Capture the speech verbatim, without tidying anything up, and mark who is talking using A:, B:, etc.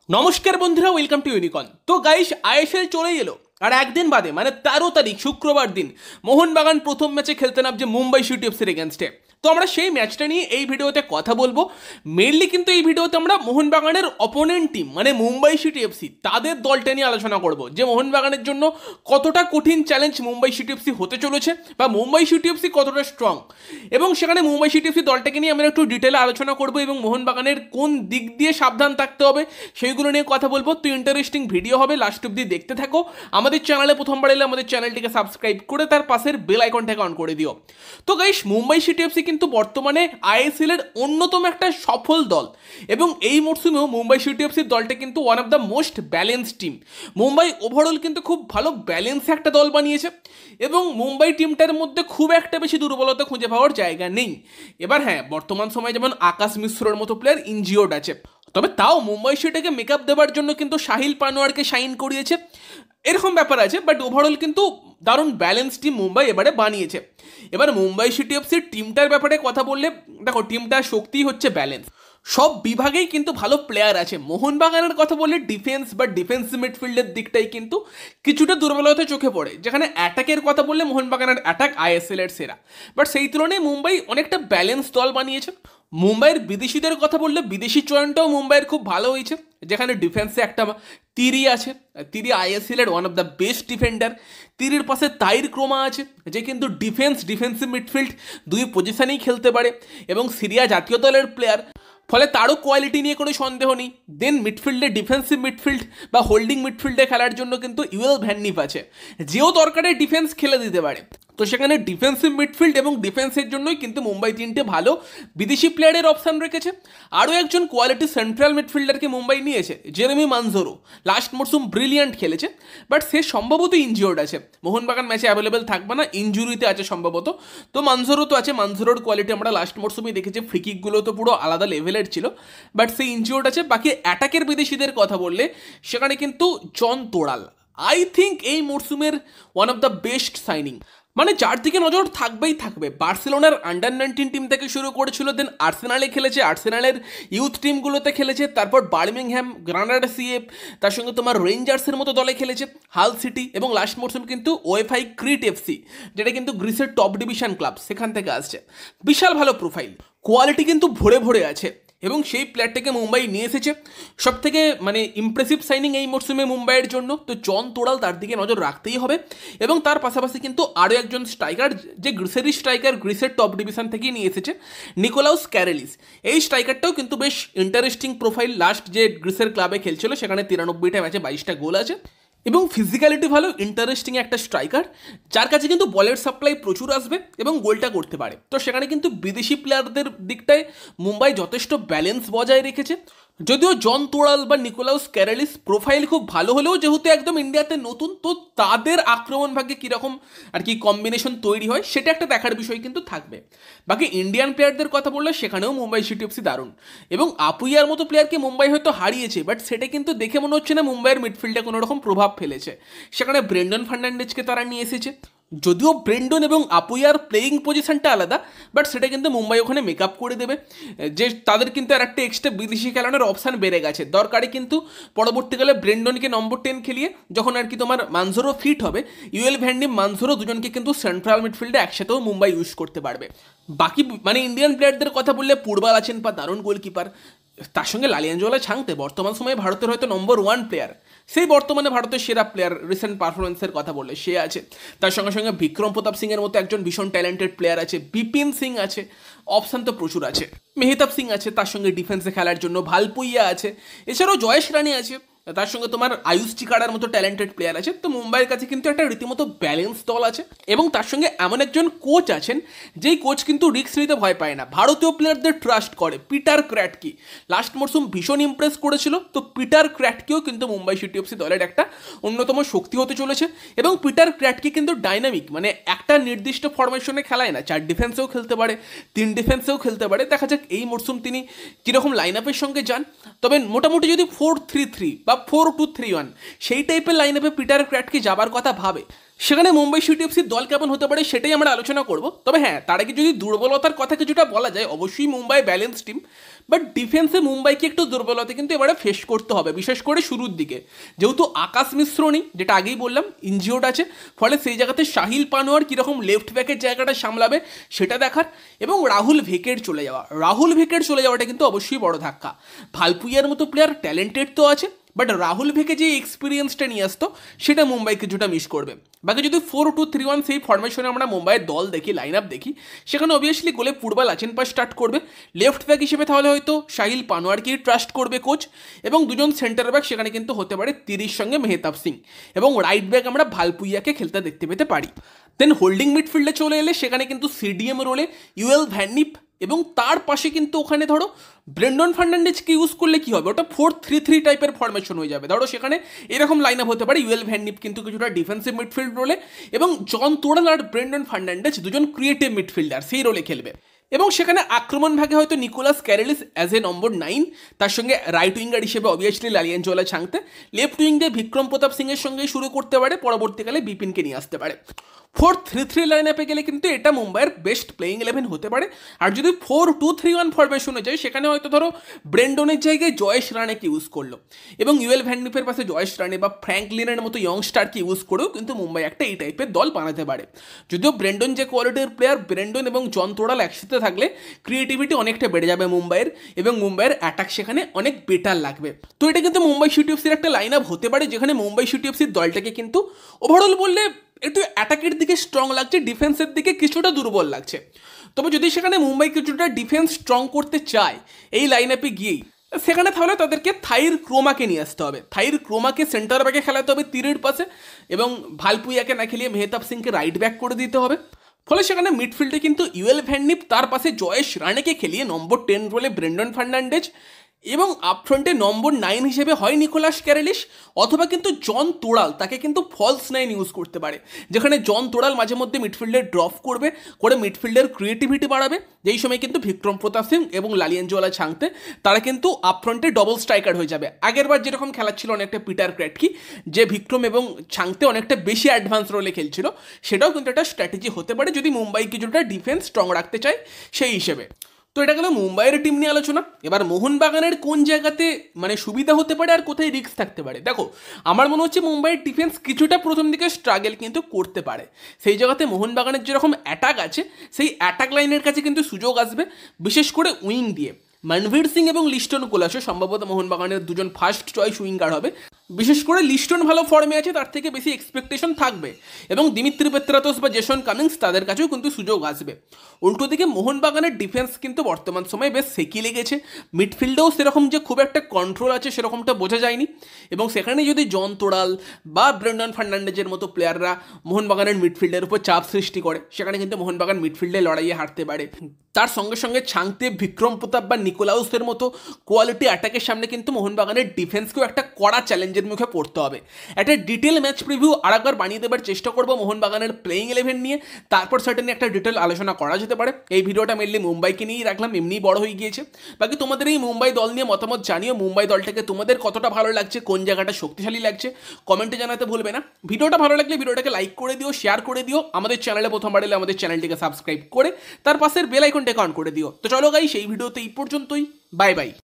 A: নমস্কার বন্ধুরা, welcome to Unicorn. তো গাইস, আইএসএল চলে এলো আর একদিন বাদে মানে তেরো তারিখ শুক্রবার দিন মোহনবাগান প্রথম ম্যাচে খেলতে নামছে মুম্বাই সিটি এফসির এগেনস্টে। তো আমরা সেই ম্যাচটা নিয়ে এই ভিডিওতে কথা বলবো। মেনলি কিন্তু এই ভিডিওতে আমরা মোহনবাগানের অপোনেন্ট টিম মানে মুম্বাই সিটি এফসি তাদের দলটা নিয়ে আলোচনা করব, যে মোহনবাগানের জন্য কতটা কঠিন চ্যালেঞ্জ মুম্বাই সিটি এফসি হতে চলেছে বা মুম্বাই সিটি এফসি কতটা স্ট্রং, এবং সেখানে মুম্বাই সিটি এফসি দলটাকে নিয়ে আমরা একটু ডিটেলে আলোচনা করবো এবং মোহনবাগানের কোন দিক দিয়ে সাবধান থাকতে হবে সেইগুলো নিয়ে কথা বলবো। তো ইন্টারেস্টিং ভিডিও হবে, লাস্ট অব্দি দেখতে থাকো। আমাদের চ্যানেলে প্রথমবার এলে আমাদের চ্যানেলটিকে সাবস্ক্রাইব করে তার পাশের বেল আইকনটাকে অন করে দিও। তো গাইস, মুম্বাই সিটি এফসি কিন্তু বর্তমানে আইএসএল এর অন্যতম একটা সফল দল, এবং এই মরশুমেও মুম্বাই সিটি এফসির দলটা কিন্তু one of the most balance team. Mumbai overall কিন্তু খুব ভালো ব্যালেন্স একটা দল বানিয়েছে, এবং মুম্বাই টিমটার মধ্যে খুব একটা বেশি দুর্বলতা খুঁজে পাওয়ার জায়গা নেই। এবার হ্যাঁ, বর্তমান সময়ে যেমন আকাশ মিশ্রর মতো প্লেয়ার ইনজিওর্ড আছে, তবে তাও মুম্বাই সিটিকে মেকআপ দেওয়ার জন্য কিন্তু সাহিল পানোয়ারকে সাইন করিয়েছে, এরকম ব্যাপার আছে। বাট ওভারঅল কিন্তু দারুণ ব্যালেন্স টিম মুম্বাই এবারে বানিয়েছে। এবার মুম্বাই সিটি এফসির টিমটার ব্যাপারে কথা বললে দেখো, টিমটার শক্তি হচ্ছে ব্যালেন্স, সব বিভাগেই কিন্তু ভালো প্লেয়ার আছে। মোহনবাগানের কথা বললে ডিফেন্স বা ডিফেন্স মিডফিল্ডের দিকটাই কিন্তু কিছুটা দুর্বলতা চোখে পড়ে, যেখানে অ্যাটাকের কথা বললে মোহনবাগানের অ্যাটাক আইএসএল এর সেরা। বাট সেই তুলনায় মুম্বাই অনেকটা ব্যালেন্স দল বানিয়েছে। মুম্বাইয়ের বিদেশিদের কথা বললে বিদেশি চয়নটাও মুম্বাইয়ের খুব ভালো হয়েছে, যেখানে ডিফেন্সে একটা তিরি আছে, তিরি আইএসএল এর one of the best defender. তিরির পাশে তাইর ক্রোমা আছে, যে কিন্তু ডিফেন্স ডিফেন্সিভ মিডফিল্ড দুই পজিশনেই খেলতে পারে এবং সিরিয়া জাতীয় দলের প্লেয়ার, ফলে তারও কোয়ালিটি নিয়ে কোনো সন্দেহ নেই। দেন মিডফিল্ডে ডিফেন্সিভ মিডফিল্ড বা হোল্ডিং মিডফিল্ডে খেলার জন্য কিন্তু ইউএল ভ্যাননিপ আছে, যেও দরকারে ডিফেন্স খেলে দিতে পারে। তো সেখানে ডিফেন্সিভ মিডফিল্ড এবং ডিফেন্সের জন্যই কিন্তু মুম্বাই তিনটে ভালো বিদেশি প্লেয়ারের অপশান রেখেছে। আরও একজন কোয়ালিটি সেন্ট্রাল মিডফিল্ডারকে মুম্বাই নিয়েছে, জেরেমি মানজোরো। লাস্ট মরশুম ব্রিলিয়ান্ট খেলেছে, বাট সে সম্ভবত ইনজিওর্ড আছে, মোহনবাগান ম্যাচে অ্যাভেলেবেল থাকবে না, ইনজুরিতে আছে সম্ভবত। তো মানজোরো তো আছে, মানজোরোর কোয়ালিটি আমরা লাস্ট মরশুমেই দেখেছি, ফ্রিকিকগুলো তো পুরো আলাদা লেভেলের ছিল, বাট সে ইনজিওর্ড আছে। বাকি অ্যাটাকের বিদেশিদের কথা বললে সেখানে কিন্তু জন তোড়াল আই থিঙ্ক এই মরশুমের one of the best signing, মানে যার দিকে নজর থাকবেই থাকবে। বার্সেলোনার আন্ডার নাইনটিন টিম থেকে শুরু করেছিল, দেন আর্সেনালে খেলেছে, আর্সেনালের ইউথ টিমগুলোতে খেলেছে, তারপর বার্মিংহ্যাম, গ্রানাডা সিএফ, তার সঙ্গে তোমার রেঞ্জার্সের মতো দলে খেলেছে, হাল সিটি, এবং লাস্ট মরশুম কিন্তু ওয়েফাই ক্রিট এফসি, যেটা কিন্তু গ্রিসের টপ ডিভিশন ক্লাব, সেখান থেকে আসছে। বিশাল ভালো প্রোফাইল, কোয়ালিটি কিন্তু ভরে ভরে আছে, এবং সেই প্লেয়ারটাকে মুম্বাই নিয়ে এসেছে। সব থেকে মানে ইমপ্রেসিভ সাইনিং এই মরশুমে মুম্বাইয়ের জন্য, তো জন তোড়াল তার দিকে নজর রাখতেই হবে। এবং তার পাশাপাশি কিন্তু আরও একজন স্ট্রাইকার, যে গ্রিসেরই স্ট্রাইকার, গ্রিসের টপ ডিভিশন থেকেই নিয়ে এসেছে, নিকোলাউস ক্যারেলিস। এই স্ট্রাইকারটাও কিন্তু বেশ ইন্টারেস্টিং প্রোফাইল, লাস্ট যে গ্রিসের ক্লাবে খেলছিল সেখানে তিরানব্বইটা ম্যাচে বাইশটা গোল আছে, এবং ফিজিক্যালিটি ভালো, ইন্টারেস্টিং একটা স্ট্রাইকার, যার কাছে কিন্তু বলের সাপ্লাই প্রচুর আসবে এবং গোলটা করতে পারে। তো সেখানে কিন্তু বিদেশি প্লেয়ারদের দিকটায় মুম্বাই যথেষ্ট ব্যালেন্স বজায় রেখেছে। যদিও জন তোড়াল বা নিকোলাউস ক্যারেলিস প্রোফাইল খুব ভালো হলেও যেহেতু একদম ইন্ডিয়াতে নতুন, তো তাদের আক্রমণ ভাগ্যে কীরকম আর কি কম্বিনেশন তৈরি হয় সেটা একটা দেখার বিষয় কিন্তু থাকবে। বাকি ইন্ডিয়ান প্লেয়ারদের কথা বললে সেখানেও মুম্বাই সিটি এফসি দারুণ, এবং আপুইয়ার মতো প্লেয়ারকে মুম্বাই হয়তো হারিয়েছে, বাট সেটা কিন্তু দেখে মনে হচ্ছে না মুম্বাইয়ের মিডফিল্ডে কোনো রকম প্রভাব ফেলেছে। সেখানে ব্রেন্ডন ফার্নান্ডেজকে তারা নিয়ে এসেছে, যদিও ব্রেন্ডন এবং আপুইয়ার প্লেয়িং পজিশনটা আলাদা, বাট সেটা কিন্তু মুম্বাই ওখানে মেকআপ করে দেবে, যে তাদের কিন্তু আর একটা এক্সট্রা বিদেশি খেলানোর অপশান বেড়ে গেছে। দরকারে কিন্তু পরবর্তীকালে ব্রেন্ডনকে নম্বর টেন খেলিয়ে যখন আর কি তোমার মানজোরো ফিট হবে, ইউএল ভ্যান্ডিম, মানজোরো দুজনকে কিন্তু সেন্ট্রাল মিডফিল্ডে একসাথেও মুম্বাই ইউজ করতে পারবে। বাকি মানে ইন্ডিয়ান প্লেয়ারদের কথা বললে পূর্বাল আছেন বা দারুণ গোলকিপার, তার সঙ্গে লালিয়াঞ্জোলা ছাংতে বর্তমান সময়ে ভারতের হয়তো নম্বর ওয়ান প্লেয়ার, সেই বর্তমানে ভারতের সেরা প্লেয়ার রিসেন্ট পারফরমেন্সের কথা বললে সে আছে। তার সঙ্গে সঙ্গে বিক্রম প্রতাপ সিংয়ের মতো একজন ভীষণ ট্যালেন্টেড প্লেয়ার আছে, বিপিন সিং আছে, অপশান তো প্রচুর আছে, মেহতাব সিং আছে, তার সঙ্গে ডিফেন্সে খেলার জন্য ভালপুইয়া আছে, এছাড়াও জয়েশ রানী আছে, তার সঙ্গে তোমার আয়ুষ চিকাড়ার মতো ট্যালেন্টেড প্লেয়ার আছে। তো মুম্বাইয়ের কাছে কিন্তু একটা রীতিমতো ব্যালেন্স দল আছে, এবং তার সঙ্গে এমন একজন কোচ আছেন যেই কোচ কিন্তু রিস্ক নিতে ভয় পায় না, ভারতীয় প্লেয়ারদের ট্রাস্ট করে, পিটার ক্র্যাটকি। লাস্ট মরশুম ভীষণ ইমপ্রেস করেছিল, তো পিটার ক্র্যাটকিও কিন্তু মুম্বাই সিটি এফসি দলের একটা অন্যতম শক্তি হতে চলেছে। এবং পিটার ক্র্যাটকি কিন্তু ডাইনামিক, মানে একটা নির্দিষ্ট ফরমেশনে খেলায় না, চার ডিফেন্সেও খেলতে পারে, তিন ডিফেন্সেও খেলতে পারে। দেখা যাক এই মরশুম তিনি কীরকম লাইন আপের সঙ্গে যান, তবে মোটামুটি যদি ফোর থ্রি থ্রি বা বা ফোর টু থ্রি ওয়ান সেই টাইপের লাইন আপে পিটার ক্র্যাটকে যাবার কথা ভাবে, সেখানে মুম্বাই সিটি এফসির দল কেমন হতে পারে সেটাই আমরা আলোচনা করব। তবে হ্যাঁ, তার আগে যদি দুর্বলতার কথা কিছুটা বলা যায়, অবশ্যই মুম্বাই ব্যালেন্স টিম, বাট ডিফেন্সে মুম্বাইকে একটু দুর্বলতা কিন্তু এবারে ফেস করতে হবে, বিশেষ করে শুরুর দিকে, যেহেতু আকাশ মিশ্র নেই, যেটা আগেই বললাম ইনজিওর্ড আছে, ফলে সেই জায়গাতে সাহিল পানোয়ার কীরকম লেফট ব্যাকের জায়গাটা সামলাবে সেটা দেখার, এবং রাহুল ভেকের চলে যাওয়া রাহুল ভেকের চলে যাওয়াটা কিন্তু অবশ্যই বড় ধাক্কা। ভালপুইয়ার মতো প্লেয়ার ট্যালেন্টেড তো আছে, বাট রাহুল ভেকে যে এক্সপিরিয়েন্সটা নিয়ে আসতো সেটা মুম্বাই কিছুটা মিস করবে। বাকি যদি ফোর টু থ্রি ওয়ান সেই ফরমেশনে আমরা মুম্বাইয়ের দল দেখি, লাইন আপ দেখি, সেখানে অবভিয়াসলি গোলে ফুটবল আছেন পা স্টার্ট করবে লেফট ব্যাক হিসেবে, তাহলে হয়তো সাহিল পানোয়ারকেই ট্রাস্ট করবে কোচ, এবং দুজন সেন্টার ব্যাক সেখানে কিন্তু হতে পারে তিরিশ সঙ্গে মেহতাব সিং, এবং রাইট ব্যাক আমরা ভালপুইয়াকে খেলতে দেখতে পেতে পারি। দেন হোল্ডিং মিডফিল্ডে চলে এলে সেখানে কিন্তু সিডিএম রোলে ইউএল ভ্যাননিপ, এবং তার পাশে কিন্তু ওখানে ধরো ব্রেন্ডন ফার্নান্ডেজকে ইউজ করলে কি হবে, ওটা ফোর থ্রি থ্রি টাইপের ফরমেশন হয়ে যাবে। ধরো সেখানে এরকম লাইন আপ হতে পারে, ইউএল ভ্যাননিপ কিন্তু কিছুটা ডিফেন্সিভ মিডফিল্ড রোলে, এবং জন তোরাল আর ব্রেন্ডন ফার্নান্ডেজ দুজন ক্রিয়েটিভ মিডফিল্ডার সেই রোলে খেলবে, এবং সেখানে আক্রমণ ভাগে হয়তো Nikolaos Karelis as a number nine, তার সঙ্গে রাইট উইঙ্গার হিসেবে obviously Lallianzuala Chhangte, left wing দিয়ে বিক্রম প্রতাপ সিংয়ের সঙ্গে শুরু করতে পারে, পরবর্তীকালে বিপিনকে নিয়ে আসতে পারে। ফোর থ্রি থ্রি লাইন আপে গেলে কিন্তু এটা মুম্বাইয়ের বেস্ট প্লেয়িং ইলেভেন হতে পারে। আর যদি ফোর টু থ্রি ওয়ান ফরমেশনে যায়, সেখানে হয়তো ধরো ব্রেন্ডনের জায়গায় জয়েশ রানেকে ইউজ করলো, এবং ইউএল ভ্যাননিপের পাশে জয়েশ রানে বা ফ্র্যাঙ্কলিনের মতো ইয়ংস্টারকে ইউজ করেও কিন্তু মুম্বাই একটা এই টাইপের দল বানাতে পারে। যদিও ব্রেন্ডন যে কোয়ালিটির প্লেয়ার, ব্রেন্ডন এবং জন তোরাল একসাথে থাকলে ক্রিয়েটিভিটি অনেকটা বেড়ে যাবে মুম্বাইয়ের, এবং মুম্বাইয়ের অ্যাটাক সেখানে অনেক বেটার লাগবে। তো এটা কিন্তু মুম্বাই সিটি এফসির একটা লাইন আপ হতে পারে, যেখানে মুম্বাই সিটি এফসির দলটাকে কিন্তু ওভারঅল বললে একটু অ্যাটাকের দিকে স্ট্রং লাগছে, ডিফেন্সের দিকে কিছুটা দুর্বল লাগছে। তবে যদি সেখানে মুম্বাই কিছুটা ডিফেন্স স্ট্রং করতে চায় এই লাইন আপে গিয়েই, সেখানে তাহলে তাদেরকে থাইর ক্রোমাকে নিয়ে আসতে হবে। থাইর ক্রোমাকে সেন্টার ব্যাকে খেলাতে হবে তীরের পাশে, এবং ভালপুইয়াকে না খেলিয়ে মেহতাব সিংকে রাইট ব্যাক করে দিতে হবে। ফলে সেখানে মিডফিল্ডে কিন্তু ইউএল ভ্যাননিপ, তার পাশে জয়েশ রানেকে খেলিয়ে নম্বর টেন রোলে ব্রেন্ডন ফার্নান্ডেজ, এবং আপফ্রন্টে নম্বর নাইন হিসেবে হয় নিকোলাস ক্যারেলিস, অথবা কিন্তু জন তোরাল, তাকে কিন্তু ফলস নাইন ইউজ করতে পারে, যেখানে জন তোরাল মাঝে মধ্যে মিডফিল্ডে ড্রপ করবে, করে মিডফিল্ডের ক্রিয়েটিভিটি বাড়াবে, যেই সময় কিন্তু বিক্রম প্রতাপ সিং এবং লালিয়ানজোলা ছাংতে তারা কিন্তু আপফ্রন্টে ডবল স্ট্রাইকার হয়ে যাবে। আগের বার যেরকম খেলাচ্ছিল অনেকটা পিটার ক্র্যাটকি, যে বিক্রম এবং ছাংতে অনেকটা বেশি অ্যাডভান্স রোলে খেলছিল, সেটাও কিন্তু একটা স্ট্র্যাটেজি হতে পারে যদি মুম্বাই কিছুটা ডিফেন্স স্ট্রং রাখতে চায় সেই হিসেবে। তো এটা গেল মুম্বাইয়ের টিম নিয়ে আলোচনা। এবার মোহনবাগানের কোন জায়গাতে মানে সুবিধা হতে পারে আর কোথায় রিস্ক থাকতে পারে। দেখো, আমার মনে হচ্ছে মুম্বাইয়ের ডিফেন্স কিছুটা প্রথম দিকে স্ট্রাগল কিন্তু করতে পারে, সেই জায়গাতে মোহনবাগানের যেরকম অ্যাটাক আছে সেই অ্যাটাক লাইনের কাছে কিন্তু সুযোগ আসবে, বিশেষ করে উইং দিয়ে। মনভীর সিং এবং লিস্টন কোলাসো সম্ভবত মোহনবাগানের দুজন ফার্স্ট চয়েস উইঙ্গার হবে, বিশেষ করে লিস্টন ভালো ফর্মে আছে, তার থেকে বেশি এক্সপেকটেশন থাকবে, এবং দিমিত্রি পেত্রাতোস বা জেসন কামিংস তাদের কাছেও কিন্তু সুযোগ আসবে। উল্টো দিকে মোহনবাগানের ডিফেন্স কিন্তু বর্তমান সময়ে বেশ সেকি লেগেছে, মিডফিল্ডেও সেরকম যে খুব একটা কন্ট্রোল আছে সেরকমটা বোঝা যায়নি, এবং সেখানে যদি জন তোরাল বা ব্রেন্ডন ফার্নান্ডেজের মতো প্লেয়াররা মোহনবাগানের মিডফিল্ডের উপর চাপ সৃষ্টি করে, সেখানে কিন্তু মোহনবাগান মিডফিল্ডে লড়াইয়ে হারতে পারে। তার সঙ্গে সঙ্গে ছাংতে বিক্রম প্রতাপ বা নিকোলাউসের মতো কোয়ালিটি অ্যাটাকের সামনে কিন্তু মোহনবাগানের ডিফেন্সকেও একটা কড়া চ্যালেঞ্জের মুখে পড়তে হবে। একটা ডিটেল ম্যাচ প্রিভিউ আরেকবার বানিয়ে দেবার চেষ্টা করবো মোহনবাগানের প্লেইং ইলেভেন নিয়ে, তারপর সার্টেনলি একটা ডিটেল আলোচনা করা যেতে পারে। এই ভিডিওটা মেনলি মুম্বাইকে নিয়েই রাখলাম, এমনিই বড় হয়ে গিয়েছে। বাকি তোমাদের এই মুম্বাই দল নিয়ে মতামত জানিও, মুম্বাই দলটাকে তোমাদের কতটা ভালো লাগছে, কোন জায়গাটা শক্তিশালী লাগছে কমেন্টে জানাতে ভুলবে না। ভিডিওটা ভালো লাগলে ভিডিওটাকে লাইক করে দিও, শেয়ার করে দিও, আমাদের চ্যানেলে প্রথমবার এলে আমাদের চ্যানেলটিকে সাবস্ক্রাইব করে তার পাশের বেল আইকনটাকে অন করে দিও। তো চলো গাইস, এই ভিডিওতে এই পর্যন্তই, বাই বাই।